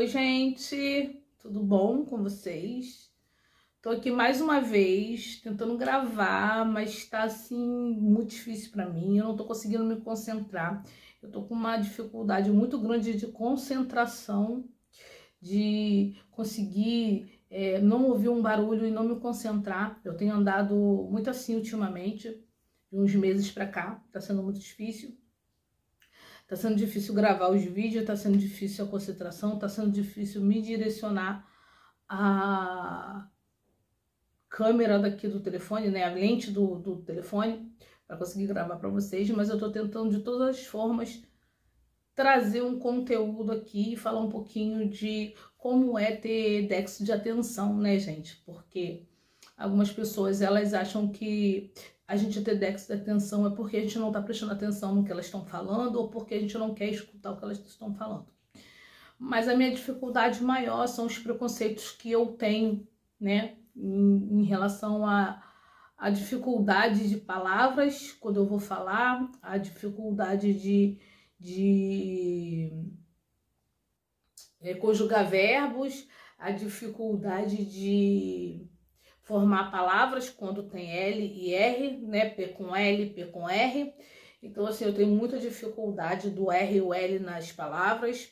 Oi, gente, tudo bom com vocês? Tô aqui mais uma vez tentando gravar, mas tá assim muito difícil para mim. Eu não tô conseguindo me concentrar. Eu tô com uma dificuldade muito grande de concentração, de conseguir não ouvir um barulho e não me concentrar. Eu tenho andado muito assim ultimamente, de uns meses para cá, tá sendo muito difícil. Tá sendo difícil gravar os vídeos, tá sendo difícil a concentração, tá sendo difícil me direcionar a câmera daqui do telefone, né, a lente do telefone, para conseguir gravar para vocês, mas eu tô tentando de todas as formas trazer um conteúdo aqui e falar um pouquinho de como é ter déficit de atenção, né, gente? Porque algumas pessoas, elas acham que a gente ter déficit de atenção é porque a gente não tá prestando atenção no que elas estão falando ou porque a gente não quer escutar o que elas estão falando. Mas a minha dificuldade maior são os preconceitos que eu tenho, né, em relação a dificuldade de palavras quando eu vou falar, a dificuldade de conjugar verbos, a dificuldade de formar palavras quando tem L e R, né, P com L, P com R. Então, assim, eu tenho muita dificuldade do R e o L nas palavras.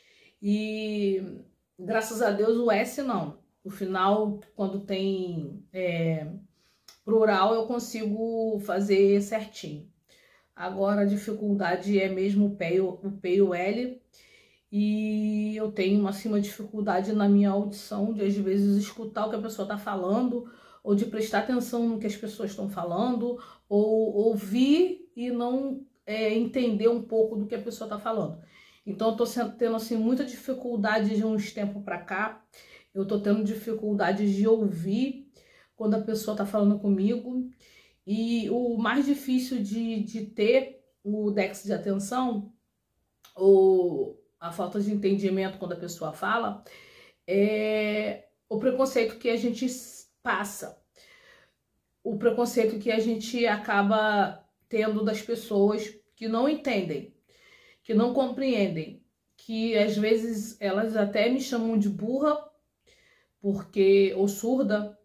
E graças a Deus o S não. No final, quando tem plural, eu consigo fazer certinho. Agora a dificuldade é mesmo o P e o L. E eu tenho assim, uma dificuldade na minha audição de às vezes escutar o que a pessoa está falando, ou de prestar atenção no que as pessoas estão falando, ou ouvir e não entender um pouco do que a pessoa está falando. Então eu tô tendo assim muita dificuldade de uns tempos para cá. Eu tô tendo dificuldade de ouvir quando a pessoa tá falando comigo. E o mais difícil de ter o déficit de atenção, ou a falta de entendimento quando a pessoa fala, é o preconceito que a gente passa. O preconceito que a gente acaba tendo das pessoas que não entendem, que não compreendem, que às vezes elas até me chamam de burra, porque ou surda,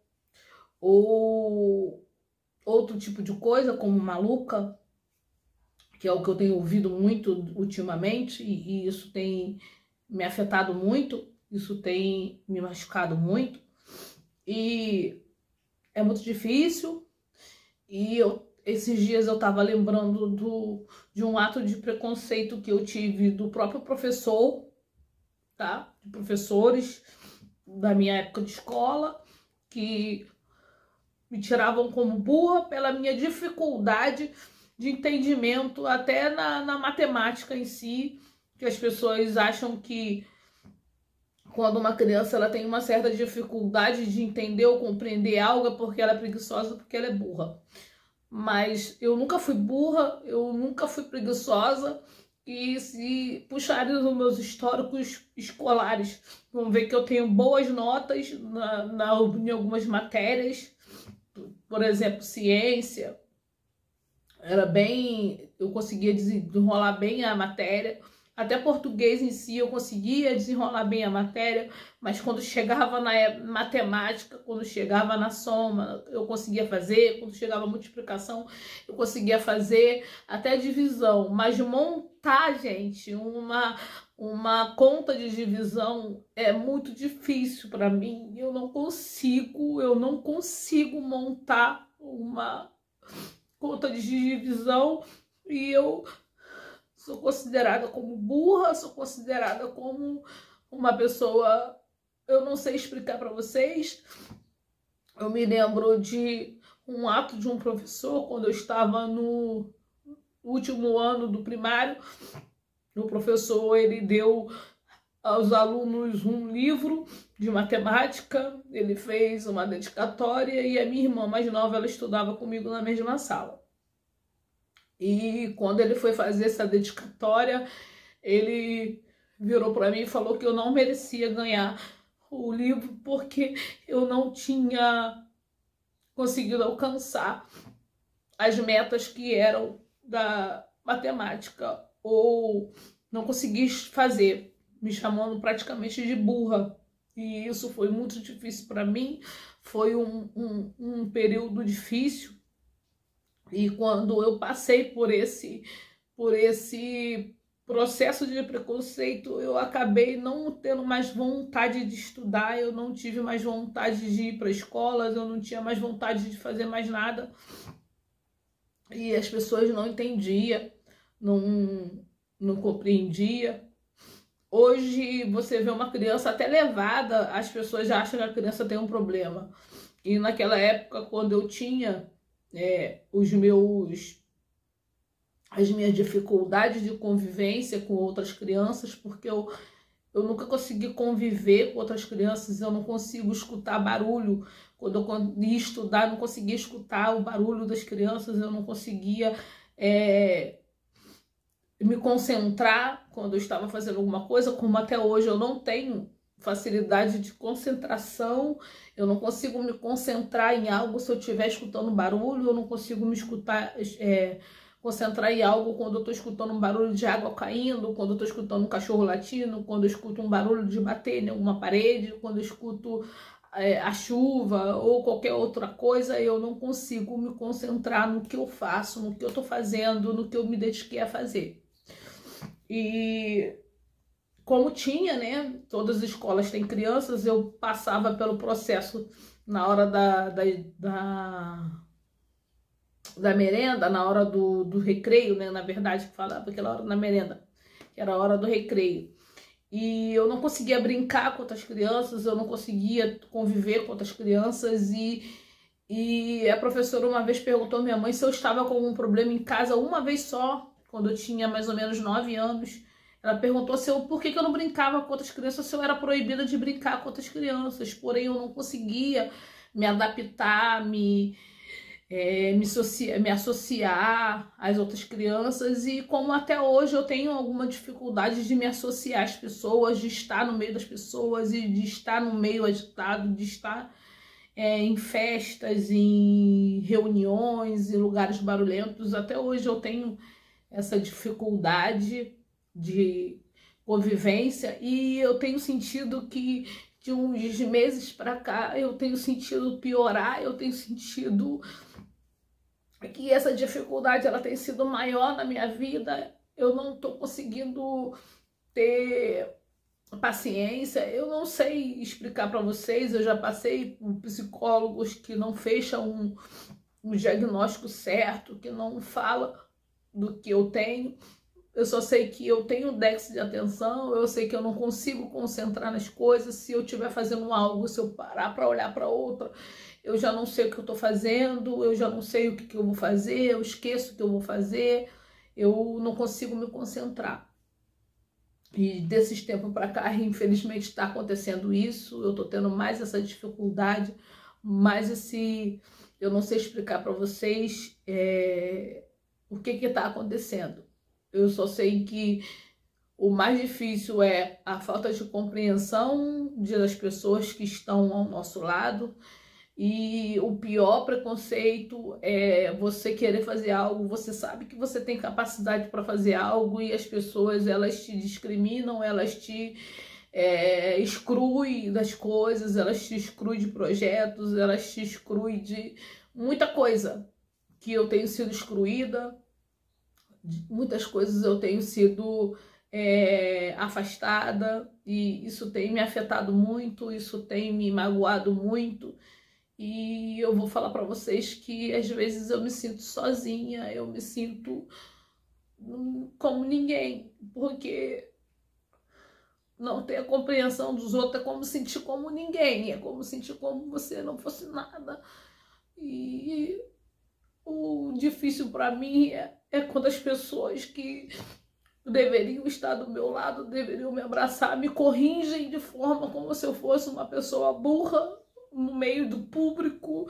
ou outro tipo de coisa, como maluca, que é o que eu tenho ouvido muito ultimamente, e isso tem me afetado muito, isso tem me machucado muito, e é muito difícil. E esses dias eu estava lembrando de um ato de preconceito que eu tive do próprio professor, tá? De professores da minha época de escola, que me tiravam como burra pela minha dificuldade de entendimento, até na matemática em si, que as pessoas acham que quando uma criança ela tem uma certa dificuldade de entender ou compreender algo é porque ela é preguiçosa, porque ela é burra. Mas eu nunca fui burra, eu nunca fui preguiçosa. E se puxarem os meus históricos escolares, vão ver que eu tenho boas notas em algumas matérias. Por exemplo, ciência, eu conseguia desenrolar bem a matéria. Até português em si eu conseguia desenrolar bem a matéria, mas quando chegava na matemática, quando chegava na soma, eu conseguia fazer, quando chegava a multiplicação, eu conseguia fazer até divisão. Mas montar, gente, uma conta de divisão é muito difícil para mim. Eu não consigo montar uma conta de divisão, e eu sou considerada como burra, sou considerada como uma pessoa, eu não sei explicar para vocês. Eu me lembro de um ato de um professor, quando eu estava no último ano do primário. O professor, ele deu aos alunos um livro de matemática, ele fez uma dedicatória, e a minha irmã mais nova, ela estudava comigo na mesma sala. E quando ele foi fazer essa dedicatória, ele virou para mim e falou que eu não merecia ganhar o livro porque eu não tinha conseguido alcançar as metas que eram da matemática, ou não consegui fazer me chamando praticamente de burra. E isso foi muito difícil para mim, foi um período difícil. E quando eu passei por esse processo de preconceito, eu acabei não tendo mais vontade de estudar, eu não tive mais vontade de ir para escolas, eu não tinha mais vontade de fazer mais nada. E as pessoas não entendiam, não compreendiam. Hoje você vê uma criança até levada, as pessoas já acham que a criança tem um problema. E naquela época, quando eu tinha as minhas dificuldades de convivência com outras crianças, porque eu nunca consegui conviver com outras crianças, eu não consigo escutar barulho. Quando eu ia estudar, eu não conseguia escutar o barulho das crianças, eu não conseguia me concentrar quando eu estava fazendo alguma coisa, como até hoje eu não tenho facilidade de concentração, eu não consigo me concentrar em algo se eu estiver escutando barulho, eu não consigo me concentrar em algo quando eu estou escutando um barulho de água caindo, quando eu estou escutando um cachorro latindo, quando eu escuto um barulho de bater em alguma parede, quando eu escuto a chuva ou qualquer outra coisa, eu não consigo me concentrar no que eu faço, no que eu estou fazendo, no que eu me dediquei a fazer. E como tinha, né, todas as escolas têm crianças, eu passava pelo processo na hora da merenda, na hora do recreio, né, na verdade, que falava aquela hora da merenda, que era a hora do recreio. E eu não conseguia brincar com outras crianças, eu não conseguia conviver com outras crianças, e a professora uma vez perguntou à minha mãe se eu estava com algum problema em casa, uma vez só, quando eu tinha mais ou menos 9 anos. Ela perguntou por que eu não brincava com outras crianças, se eu era proibida de brincar com outras crianças. Porém, eu não conseguia me adaptar, me associar às outras crianças. E como até hoje eu tenho alguma dificuldade de me associar às pessoas, de estar no meio das pessoas e de estar no meio agitado, de estar em festas, em reuniões, em lugares barulhentos. Até hoje eu tenho essa dificuldade de convivência, e eu tenho sentido que de uns meses para cá eu tenho sentido piorar, eu tenho sentido que essa dificuldade ela tem sido maior na minha vida, eu não estou conseguindo ter paciência, eu não sei explicar para vocês, eu já passei por psicólogos que não fecham um diagnóstico certo, que não fala do que eu tenho. Eu só sei que eu tenho déficit de atenção, eu sei que eu não consigo concentrar nas coisas. Se eu estiver fazendo algo, se eu parar para olhar para outra, eu já não sei o que eu estou fazendo, eu já não sei o que eu vou fazer, eu esqueço o que eu vou fazer, eu não consigo me concentrar. E desses tempos para cá, infelizmente, está acontecendo isso, eu estou tendo mais essa dificuldade, mais eu não sei explicar para vocês o que está acontecendo. Eu só sei que o mais difícil é a falta de compreensão das pessoas que estão ao nosso lado, e o pior preconceito é você querer fazer algo, você sabe que você tem capacidade para fazer algo e as pessoas elas te discriminam, elas te excluem das coisas, elas te excluem de projetos, elas te excluem de muita coisa, que eu tenho sido excluída. Muitas coisas eu tenho sido afastada, e isso tem me afetado muito, isso tem me magoado muito. E eu vou falar para vocês que às vezes eu me sinto sozinha, eu me sinto como ninguém, porque não ter a compreensão dos outros é como sentir como ninguém, é como sentir como você não fosse nada. E o difícil para mim é quando as pessoas que deveriam estar do meu lado, deveriam me abraçar, me corrigem de forma como se eu fosse uma pessoa burra no meio do público.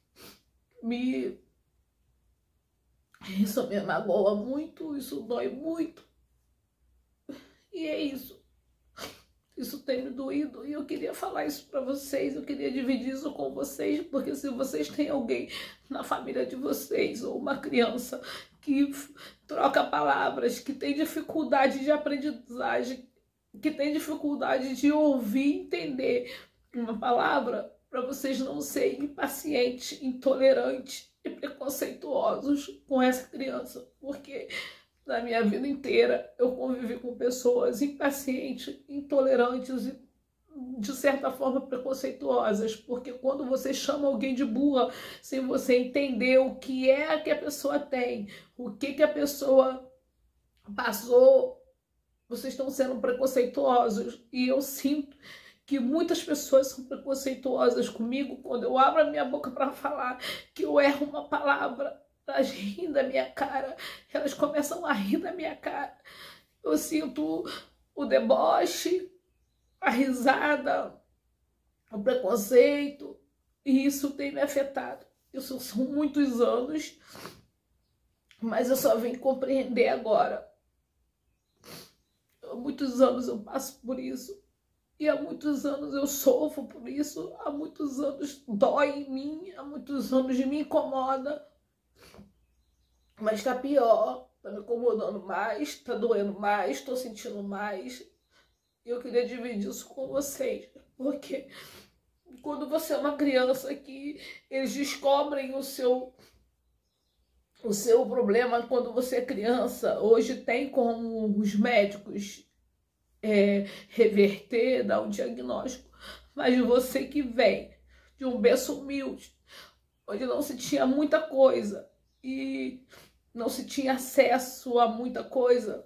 Isso me magoa muito, isso dói muito. E é isso. Isso tem me doído, e eu queria falar isso para vocês, eu queria dividir isso com vocês, porque se vocês têm alguém na família de vocês, ou uma criança que troca palavras, que tem dificuldade de aprendizagem, que têm dificuldade de ouvir e entender uma palavra, para vocês não serem impacientes, intolerantes e preconceituosos com essa criança, porque na minha vida inteira eu convivi com pessoas impacientes, intolerantes e de certa forma preconceituosas, porque quando você chama alguém de burra sem você entender o que é que a pessoa tem, o que a pessoa passou, vocês estão sendo preconceituosos. E eu sinto que muitas pessoas são preconceituosas comigo quando eu abro a minha boca para falar, que eu erro uma palavra, elas riem da minha cara, elas começam a rir da minha cara. Eu sinto o deboche, a risada, o preconceito, e isso tem me afetado. Isso são muitos anos, mas eu só vim compreender agora. Há muitos anos eu passo por isso, e há muitos anos eu sofro por isso, há muitos anos dói em mim, há muitos anos me incomoda, mas tá pior, tá me incomodando mais, tá doendo mais, tô sentindo mais. Eu queria dividir isso com vocês, porque quando você é uma criança que eles descobrem o seu problema quando você é criança, hoje tem como os médicos reverter, dar um diagnóstico, mas você que vem de um berço humilde, onde não se tinha muita coisa e não se tinha acesso a muita coisa,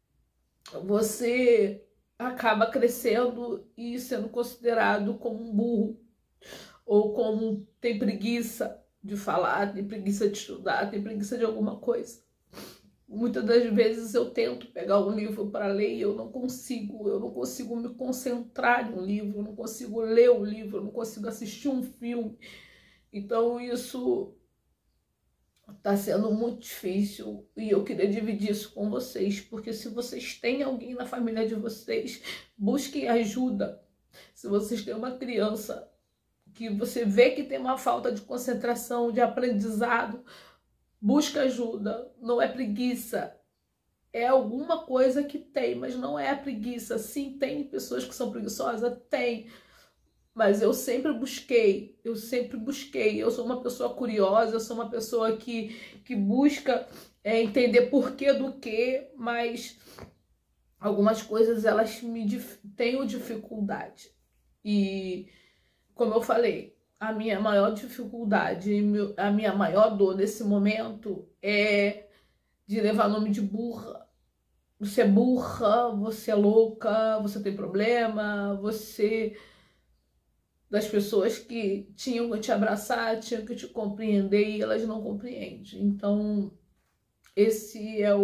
você acaba crescendo e sendo considerado como um burro, ou como tem preguiça de falar, tem preguiça de estudar, tem preguiça de alguma coisa. Muitas das vezes eu tento pegar um livro para ler e eu não consigo me concentrar em um livro, eu não consigo ler um livro, eu não consigo assistir um filme. Então isso está sendo muito difícil e eu queria dividir isso com vocês, porque se vocês têm alguém na família de vocês, busquem ajuda. Se vocês têm uma criança que você vê que tem uma falta de concentração, de aprendizado, busca ajuda. Não é preguiça, é alguma coisa que tem, mas não é a preguiça. Sim, tem pessoas que são preguiçosas? Tem. Mas eu sempre busquei, eu sou uma pessoa curiosa, eu sou uma pessoa que busca entender porquê do quê, mas algumas coisas elas tenho dificuldade. E, como eu falei, a minha maior dificuldade, a minha maior dor nesse momento é de levar nome de burra. Você é burra, você é louca, você tem problema, você... das pessoas que tinham que te abraçar, tinham que te compreender e elas não compreendem. Então, esse é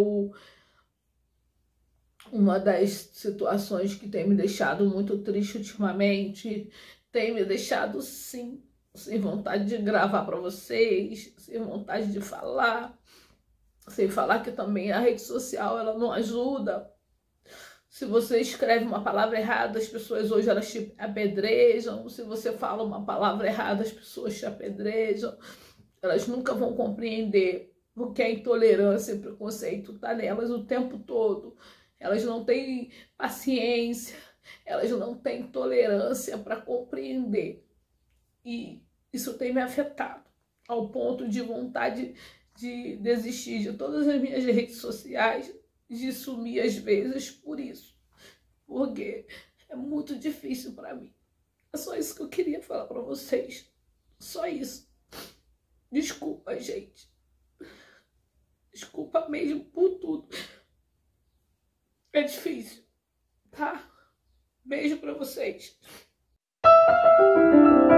uma das situações que tem me deixado muito triste ultimamente. Tem me deixado, sim, sem vontade de gravar para vocês, sem vontade de falar, sem falar que também a rede social ela não ajuda. Se você escreve uma palavra errada, as pessoas hoje elas te apedrejam. Se você fala uma palavra errada, as pessoas te apedrejam. Elas nunca vão compreender porque a intolerância e o preconceito está nelas o tempo todo. Elas não têm paciência, elas não têm tolerância para compreender. E isso tem me afetado ao ponto de vontade de desistir de todas as minhas redes sociais, de sumir às vezes por isso, porque é muito difícil para mim. É só isso que eu queria falar para vocês, só isso. Desculpa, gente, desculpa mesmo por tudo. É difícil, tá? Beijo para vocês.